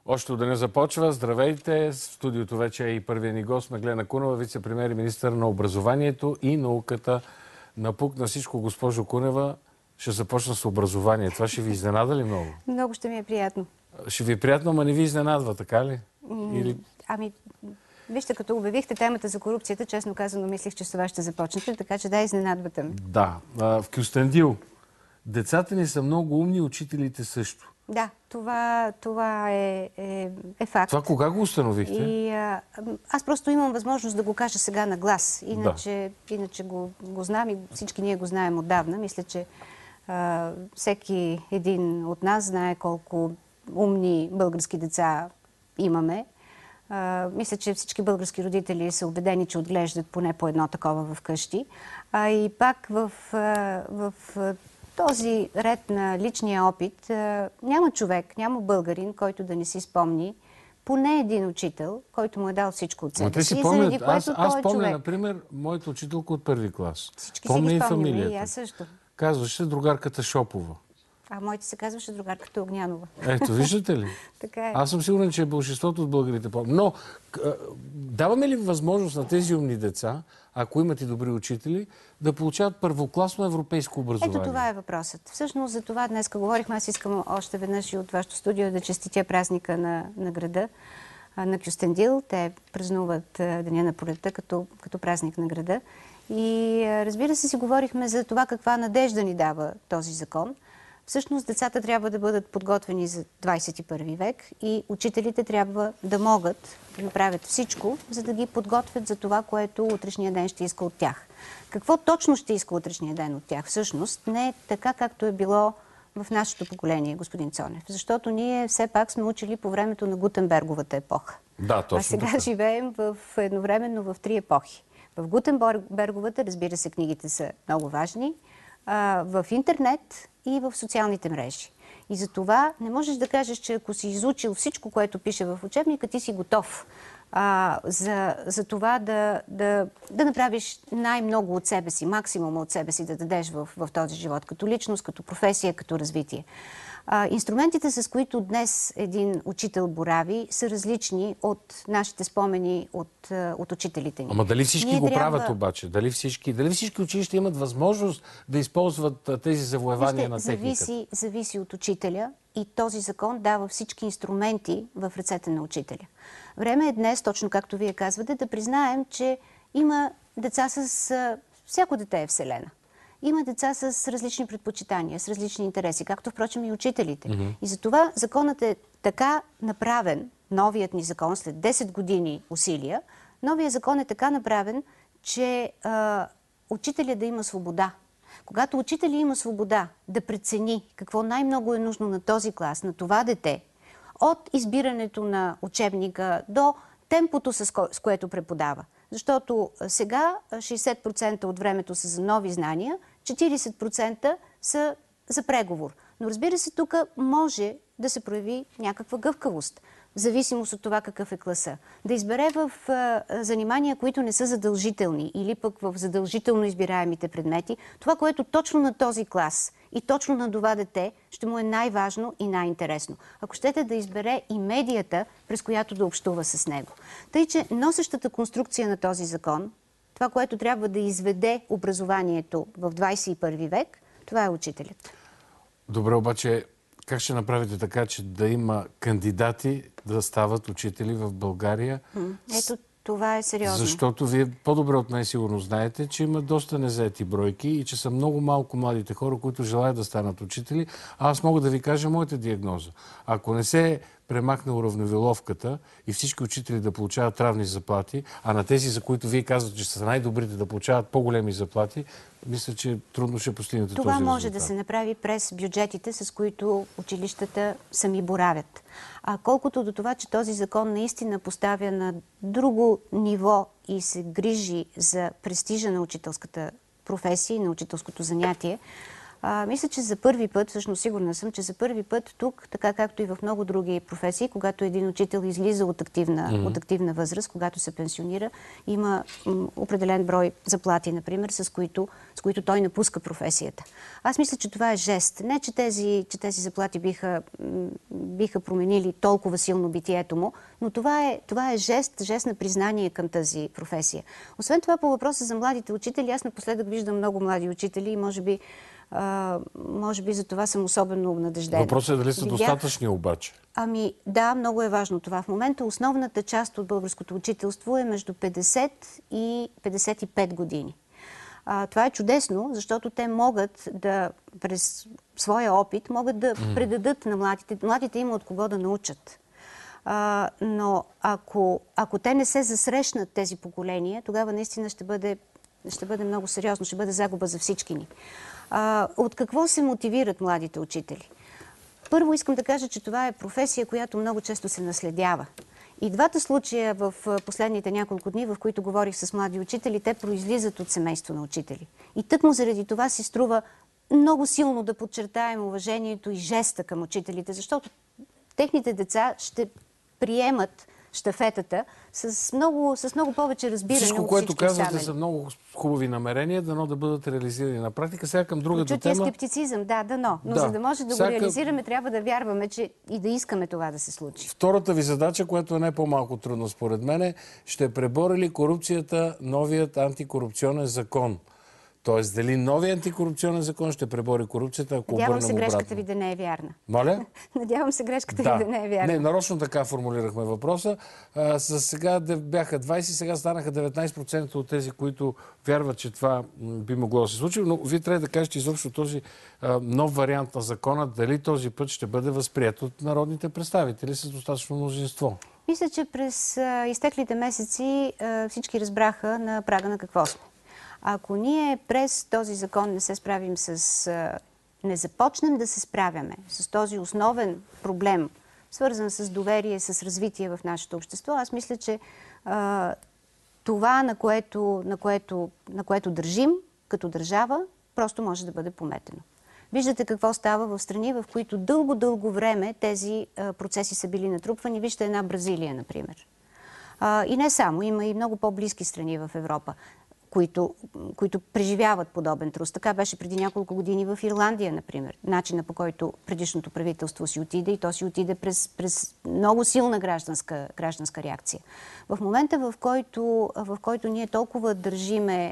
Още от деня започва. Здравейте! В студиото вече е и първият ни гост Меглена Кунева, вице-премиер и министър на образованието и науката. Напук на всичко, госпожо Кунева, ще започна с образование. Това ще ви изненада ли много? Много ще ми е приятно. Ще ви е приятно, ама не ви изненадва, така ли? Или... Ами, вижте, като обявихте темата за корупцията, честно казано, мислих, че с това ще започнете, така че да, изненадвате ме. Да. В Кюстендил децата ни са много умни, учителите също. Да, това е факт. Това кога го установихте? И аз просто имам възможност да го кажа сега на глас. Иначе го знам и всички ние го знаем отдавна. Мисля, че всеки един от нас знае колко умни български деца имаме. Мисля, че всички български родители са убедени, че отглеждат поне по едно такова вкъщи. И пак в този ред на личния опит няма човек, няма българин, който да не си спомни поне един учител, който му е дал всичко от себе си. Аз помня, например, моята учителка от първи клас. Всички си ги спомняме, и аз също. Казваше другарката Шопова. А моите се казваше другарката Огнянова. Ето, виждате ли? Така е. Аз съм сигурен, че большинството от българите помня. Но даваме ли възможност на тези умни деца, ако имат и добри учители, да получават първокласно европейско образование? Ето това е въпросът. Всъщност за това днес говорихме. Аз искам още веднъж и от вашето студио да честитя празника на града, на Кюстендил. Те празнуват Деня на пролетта като празник на града. И разбира се, си говорихме за това каква надежда ни дава този закон. Всъщност децата трябва да бъдат подготвени за 21 век и учителите трябва да могат да направят всичко, за да ги подготвят за това, което утрешния ден ще иска от тях. Какво точно ще иска утрешния ден от тях? Всъщност не е така, както е било в нашето поколение, господин Цонев. Защото ние все пак сме учили по времето на Гутенберговата епоха. Да, точно. А сега живеем едновременно в три епохи. В Гутенберговата, разбира се, книгите са много важни, в интернет и в социалните мрежи. И за това не можеш да кажеш, че ако си изучил всичко, което пише в учебника, ти си готов за това да направиш най-много от себе си, максимум от себе си да дадеш в този живот, като личност, като професия, като развитие. Инструментите, с които днес един учител борави, са различни от нашите спомени от учителите ни. Ама дали всички го правят обаче? Дали всички училища имат възможност да използват тези завоевания на техниката? Зависи от учителя и този закон дава всички инструменти в ръцете на учителя. Време е днес, точно както вие казвате, да признаем, че има деца с... Всяко дете е вселена. Има деца с различни предпочитания, с различни интереси, както впрочем и учителите. И затова законът е така направен, новият ни закон, след 10 години усилия, новият закон е така направен, че учителя да има свобода. Когато учителя има свобода да прецени какво най-много е нужно на този клас, на това дете, от избирането на учебника до темпото, с което преподава. Защото сега 60% от времето са за нови знания, 40% са за преговор. Но разбира се, тук може да се прояви някаква гъвкавост, в зависимост от това какъв е класа. Да избере в занимания, които не са задължителни или пък в задължително избираемите предмети, това, което точно на този клас и точно на това дете ще му е най-важно и най-интересно. Ако щете да избере и медията, през която да общува с него. Тъй, че носещата конструкция на този закон, това, което трябва да изведе образованието в 21 век, това е учителят. Добре, обаче как ще направите така, че да има кандидати да стават учители в България? Ето, това е сериозно. Защото вие по-добре от мен сигурно знаете, че има доста незаети бройки и че са много малко младите хора, които желаят да станат учители. Аз мога да ви кажа моята диагноза. Ако не се премахне уравниловката и всички учители да получават равни заплати, а на тези, за които вие казвате, че са най-добрите, да получават по-големи заплати, мисля, че трудно ще постигнете този резултат. Това може да се направи през бюджетите, с които училищата сами боравят. А колкото до това, че този закон наистина поставя на друго ниво и се грижи за престижа на учителската професия и на учителското занятие, мисля, че за първи път, всъщност сигурна съм, че за първи път тук, така както и в много други професии, когато един учител излиза от активна възраст, когато се пенсионира, има определен брой заплати, например, с които той напуска професията. Аз мисля, че това е жест. Не, че тези заплати биха променили толкова силно битието му, но това е жест на признание към тази професия. Освен това, по въпроса за младите учители, аз напоследък виждам много млади учители и може би за това съм особено обнадеждена. Въпросът е дали са достатъчни обаче. Ами да, много е важно това. В момента основната част от българското учителство е между 50 и 55 години. Това е чудесно, защото те могат да, през своя опит, могат да предадат на младите. Младите има от кого да научат. Но ако те не се засрещнат тези поколения, тогава наистина ще бъде много сериозно, ще бъде загуба за всички ни. От какво се мотивират младите учители? Първо искам да кажа, че това е професия, която много често се наследява. И двата случая в последните няколко дни, в които говорих с млади учители, те произлизат от семейство на учители. И тъкмо заради това си струва много силно да подчертаем уважението и жеста към учителите, защото техните деца ще приемат щафетата с много повече разбиране. Всичко, което казвате, са много хубави намерения, дано да бъдат реализирани на практика. Сега към другата тема... скептицизъм, дано. Но за да може да го реализираме, трябва да вярваме, че и да искаме това да се случи. Втората ви задача, която е не по-малко трудно според мен, ще пребори ли корупцията новият антикорупционен закон? Тоест, дали новият антикорупционен закон ще пребори корупцията, ако обърнем обратно? Надявам се грешката ви да не е вярна. Моля? Надявам се грешката ви да не е вярна. Не, нарочно така формулирахме въпроса. Сега бяха 20, сега станаха 19% от тези, които вярват, че това би могло да се случи. Но вие трябва да кажете изобщо този нов вариант на закона, дали този път ще бъде възприят от народните представители с достатъчно мнозинство. Мисля, че през изтеклите месеци всички разбраха на прага на какво сме. Ако ние през този закон не се справим не започнем да се справяме с този основен проблем, свързан с доверие, с развитие в нашето общество, аз мисля, че това, на което държим като държава, просто може да бъде пометено. Виждате какво става в страни, в които дълго време тези процеси са били натрупвани. Вижте една Бразилия, например. И не само, има и много по-близки страни в Европа, които преживяват подобен трус. Така беше преди няколко години в Ирландия, например. Начина, по който предишното правителство си отиде, и то си отиде през много силна гражданска реакция. В момента, в който ние толкова държиме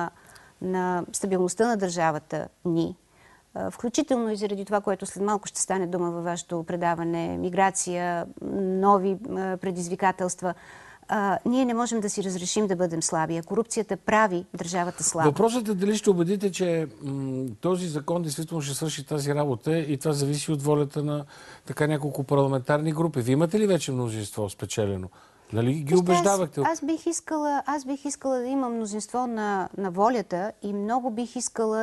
на стабилността на държавата ни, включително и заради това, което след малко ще стане дума във вашето предаване, миграция, нови предизвикателства, ние не можем да си разрешим да бъдем слаби. Корупцията прави държавата слаба. Въпросът е дали ще убедите, че този закон действително ще свърши тази работа и това зависи от волята на така няколко парламентарни групи. Вие имате ли вече мнозинство спечелено? Нали ги убеждавахте? Аз бих искала да имам мнозинство на волята и много бих искала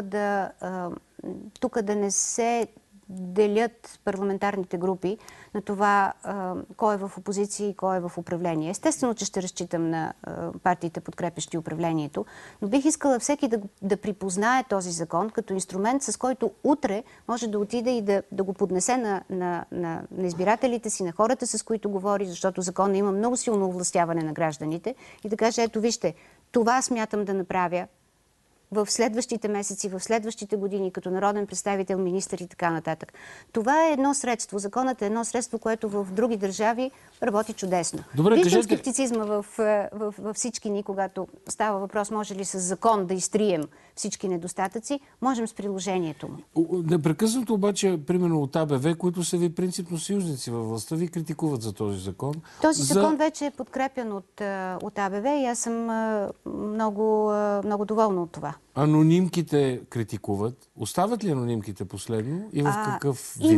тук да не се делят парламентарните групи на това кой е в опозиция и кой е в управление. Естествено, че ще разчитам на партиите, подкрепящи управлението, но бих искала всеки да припознае този закон като инструмент, с който утре може да отиде и да го поднесе на избирателите си, на хората, с които говори, защото законът има много силно овластяване на гражданите и да каже, ето вижте, това смятам да направя в следващите месеци, в следващите години, като народен представител, министър и така нататък. Това е едно средство. Законът е едно средство, което в други държави работи чудесно. Виждам скептицизма във всички ни, когато става въпрос, може ли с закон да изтрием всички недостатъци, можем с приложението му. Непрекъснато обаче, примерно от АБВ, които са ви принципно съюзници във властта, ви критикуват за този закон. Този закон вече е подкрепен от АБВ и аз съм много доволна от това. Анонимките критикуват. Остават ли анонимките последно и в какъв вид?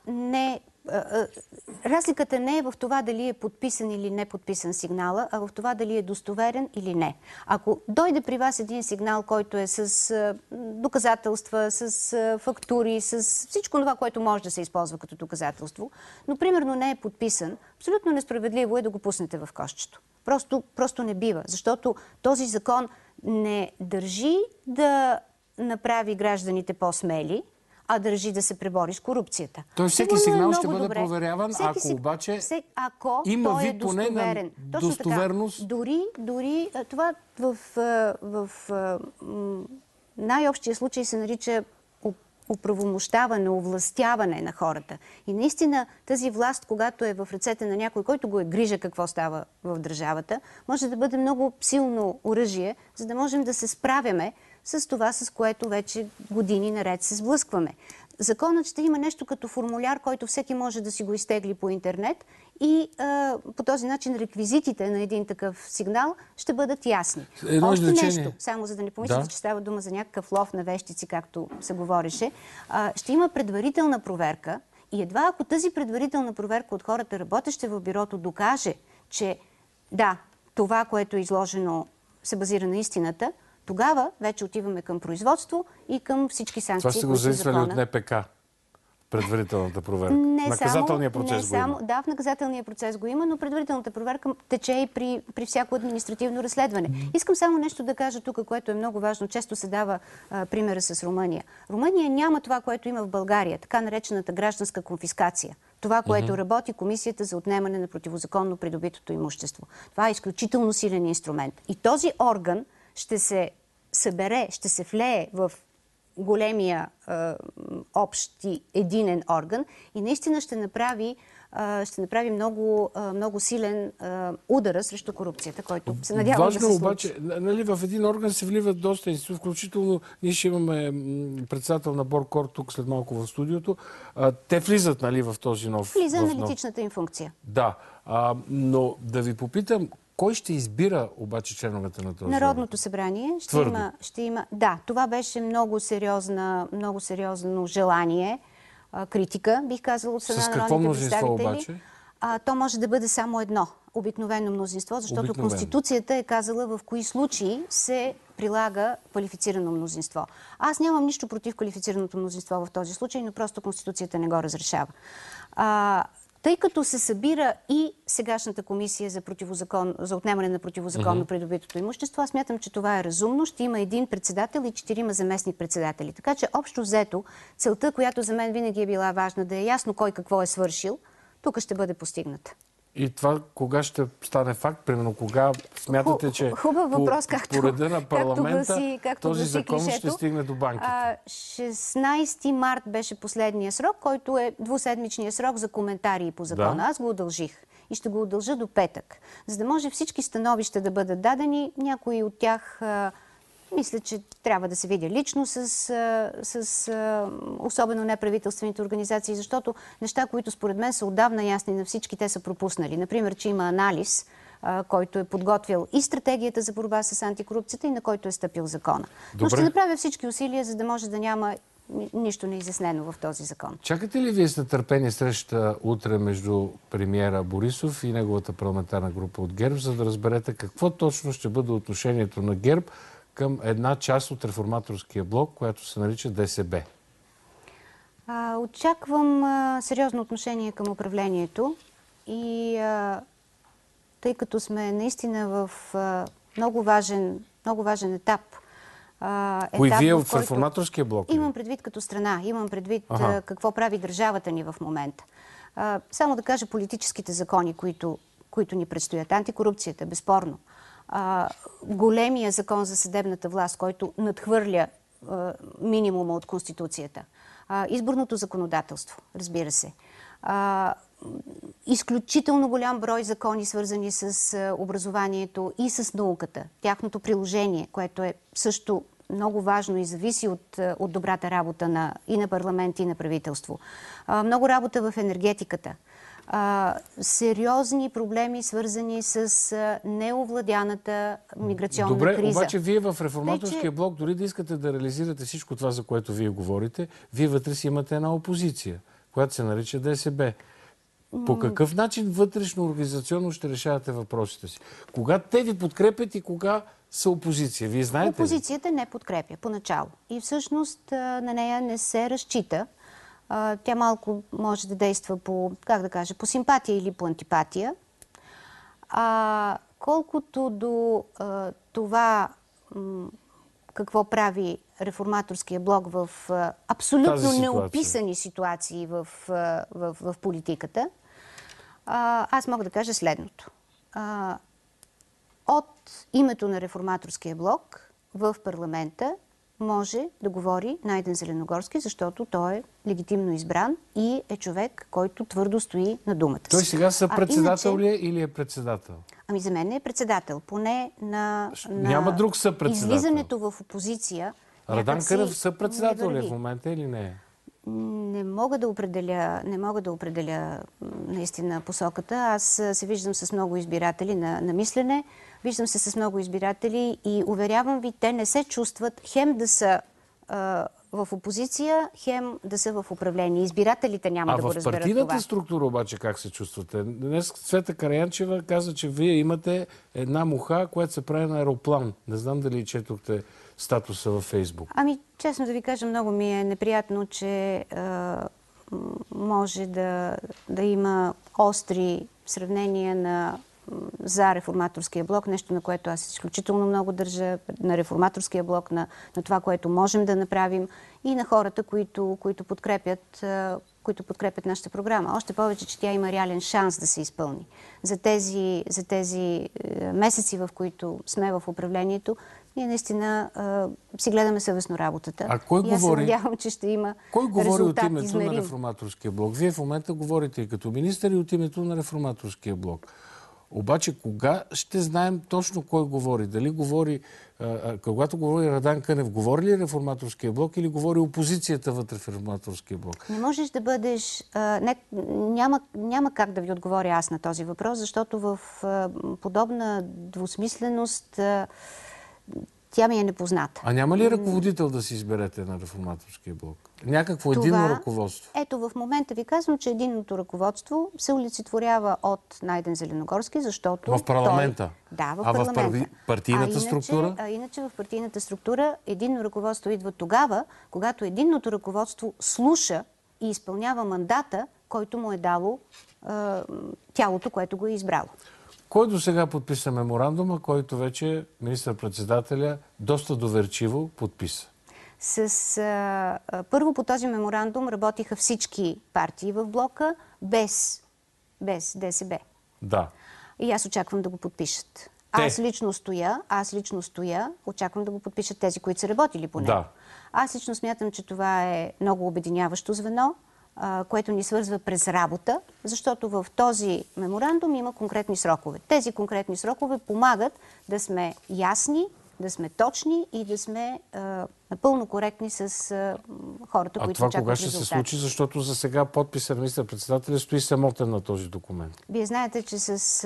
Разликата не е в това дали е подписан или не подписан сигнала, а в това дали е достоверен или не. Ако дойде при вас един сигнал, който е с доказателства, с фактури, с всичко това, което може да се използва като доказателство, но примерно не е подписан, абсолютно несправедливо е да го пуснете в кошчето. Просто не бива, защото този закон не държи да направи гражданите по-смели, а държи да се пребори с корупцията. Тоест всеки сигнал ще бъде проверяван, ако обаче има вид поне на достоверност. Дори това в най-общия случай се нарича оправомощаване, овластяване на хората. И наистина тази власт, когато е в ръцете на някой, който го е грижа какво става в държавата, може да бъде много силно оръжие, за да можем да се справяме с това, с което вече години наред се сблъскваме. Законът ще има нещо като формуляр, който всеки може да си го изтегли по интернет и по този начин реквизитите на един такъв сигнал ще бъдат ясни. Още нещо, само за да не помислите, че става дума за някакъв лов на вещици, както се говореше. Ще има предварителна проверка и едва ако тази предварителна проверка от хората, работещи в бюрото, докаже, че да, това, което е изложено, се базира на истината, тогава вече отиваме към производство и към всички санкции. Това сте го зависели от НПК, предварителната проверка. Наказателния процес го има. Да, в наказателния процес го има, но предварителната проверка тече и при всяко административно разследване. Искам само нещо да кажа тук, което е много важно. Често се дава примера с Румъния. Румъния няма това, което има в България, така наречената гражданска конфискация. Това, което работи Комисията за отнемане на противозаконно придобитото имущество. Това е изключително силен инструмент. И този орган ще се събере, ще се влее в големия общ и единен орган и наистина ще направи много силен удара срещу корупцията, който се надявам да се случи. Важно обаче, нали, в един орган се вливат доста институции, включително ние ще имаме председател на Боркор тук след малко в студиото. Те влизат, нали, в този нов... Влиза аналитичната им функция. Да, но да ви попитам, кой ще избира обаче членовете на този Народното събрание ще има... Да, това беше много сериозно желание, критика, бих казала, от страна на народните представители. Обаче? То може да бъде само едно, обикновено мнозинство, защото Конституцията е казала в кои случаи се прилага квалифицирано мнозинство. Аз нямам нищо против квалифицираното мнозинство в този случай, но просто Конституцията не го разрешава. Тъй като се събира и сегашната комисия за отнемане на противозаконно придобитото имущество, аз смятам, че това е разумно. Ще има един председател и 4 заместник-председатели. Така че общо взето, целта, която за мен винаги е била важна, да е ясно кой какво е свършил, тук ще бъде постигната. И това кога ще стане факт? Примерно, кога смятате, че хубав въпрос, по реда на парламента този закон ще стигне до банките? 16 март беше последния срок, който е двуседмичния срок за коментари по закона. Аз го удължих и ще го удължа до петък, за да може всички становища да бъдат дадени. Някои от тях мисля, че трябва да се видя лично с особено неправителствените организации, защото неща, които според мен са отдавна ясни на всички, те са пропуснали. Например, че има анализ, който е подготвил и стратегията за борба с антикорупцията и на който е стъпил закона. Но ще направя всички усилия, за да може да няма нищо неизяснено в този закон. Чакате ли вие с нетърпение среща утре между премиера Борисов и неговата парламентарна група от ГЕРБ, за да разберете какво точно ще бъде отношението на ГЕРБ към една част от реформаторския блок, която се нарича ДСБ? Очаквам сериозно отношение към управлението и тъй като сме наистина в много важен етап. Кои вие в реформаторския блок? Имам предвид като страна, имам предвид какво прави държавата ни в момента. Само да кажа политическите закони, които ни предстоят. Антикорупцията, безспорно. Големия закон за съдебната власт, който надхвърля минимума от Конституцията. Изборното законодателство, разбира се. Изключително голям брой закони, свързани с образованието и с науката. Тяхното приложение, което е също много важно и зависи от добрата работа и на парламент, и на правителство. Много работа в енергетиката. Сериозни проблеми, свързани с неовладяната миграционна криза. Добре, обаче вие в реформаторския блок, дори да искате да реализирате всичко това, за което вие говорите, вие вътре си имате една опозиция, която се нарича ДСБ. По какъв начин вътрешно организационно ще решавате въпросите си? Кога те ви подкрепят и кога са опозиция? Вие знаете ли? Опозицията не подкрепя поначало. И всъщност на нея не се разчита. Тя малко може да действа по симпатия или по антипатия. Колкото до това какво прави реформаторския блок в абсолютно неописани ситуации в политиката, аз мога да кажа следното. От името на реформаторския блок в парламента може да говори Найден Зеленогорски, защото той е легитимно избран и е човек, който твърдо стои на думата си. Той сега съпредседател ли е или е председател? Ами за мен е председател. Поне на Няма друг съпредседател. Излизането в опозиция. Радан Кънев съпредседател ли е в момента или не е? Не мога да определя наистина посоката. Аз се виждам с много избиратели на мислене, виждам се с много избиратели и уверявам ви, те не се чувстват хем да са в опозиция, хем да са в управление. Избирателите няма да го разберат това. А в партийната структура обаче как се чувствате? Днес Цвета Караянчева каза, че вие имате една муха, която се прави на аероплан. Не знам дали четохте статуса във Фейсбук. Ами, честно да ви кажа, много ми е неприятно, че може да има остри сравнения за реформаторския блок, нещо на което аз изключително много държа, на реформаторския блок, на това, което можем да направим и на хората, които подкрепят нашата програма. Още повече, че тя има реален шанс да се изпълни. За тези месеци, в които сме в управлението, ние наистина си гледаме съвестно работата. А кой и аз се надявам, че ще има резултат. Кой говори от името измерим на реформаторския блок? Вие в момента говорите и като министър и от името на реформаторския блок. Обаче кога ще знаем точно кой говори? Дали говори, когато говори Радан Кънев, говори ли реформаторския блок или говори опозицията вътре в реформаторския блок? Не можеш да бъдеш... Няма как да ви отговоря аз на този въпрос, защото в подобна двусмисленост тя ми е непозната. А няма ли ръководител да си изберете на реформаторския блок? Някакво единно ръководство? Ето, в момента ви казвам, че единното ръководство се олицетворява от Найден Зеленогорски, защото... В парламента? Да, в парламента. В партийната структура? Иначе в партийната структура единно ръководство идва тогава, когато единното ръководство слуша и изпълнява мандата, който му е дало тялото, което го е избрало. Кой до сега подписа меморандума, който вече министър-председателя доста доверчиво подписа? Първо по този меморандум работиха всички партии в блока, без ДСБ. Да. И аз очаквам да го подпишат. Аз лично стоя, очаквам да го подпишат тези, които са работили по него. Да. Аз лично смятам, че това е много обединяващо звено, което ни свързва през работа, защото в този меморандум има конкретни срокове. Тези конкретни срокове помагат да сме ясни, да сме точни и да сме напълно коректни с хората, които очакват резултати. А това кога ще се случи? Защото за сега подписа на министър-председателя стои самотен на този документ. Вие знаете, че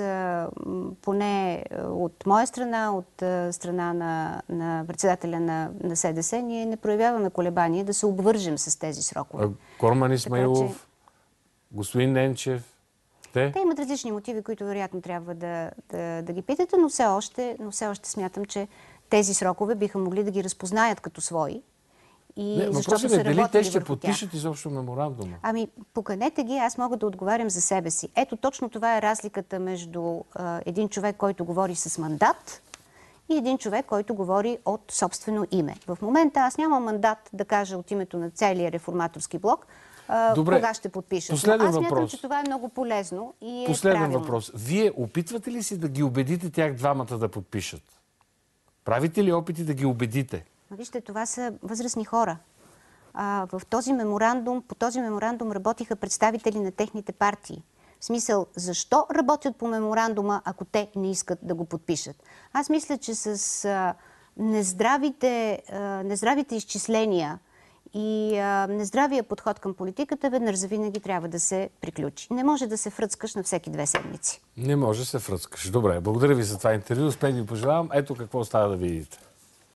поне от моя страна, от страна на председателя на СДС, ние не проявяваме колебание да се обвържем с тези срокове. Корман Исмаилов, господин Ненчев, те имат различни мотиви, които вероятно трябва да ги питате, но все още смятам, че тези срокове биха могли да ги разпознаят като свои. Въпросът е дали те ще подпишат изобщо меморандума? Ами, поканете ги, аз мога да отговарям за себе си. Ето, точно това е разликата между един човек, който говори с мандат и един човек, който говори от собствено име. В момента аз нямам мандат да кажа от името на целия реформаторски блок кога ще подпишат. Аз смятам, че това е много полезно и е последен въпрос. Вие опитвате ли си да ги убедите тях двамата да подпишат? Правите ли опити да ги убедите? Вижте, това са възрастни хора. По този меморандум работиха представители на техните партии. В смисъл, защо работят по меморандума, ако те не искат да го подпишат? Аз мисля, че с нездравите изчисления и нездравия подход към политиката веднъж завинаги трябва да се приключи. Не може да се фръцкаш на всеки 2 седмици. Не може да се фръцкаш. Добре, благодаря ви за това интервю. Успех ви пожелавам. Ето какво остава да видите.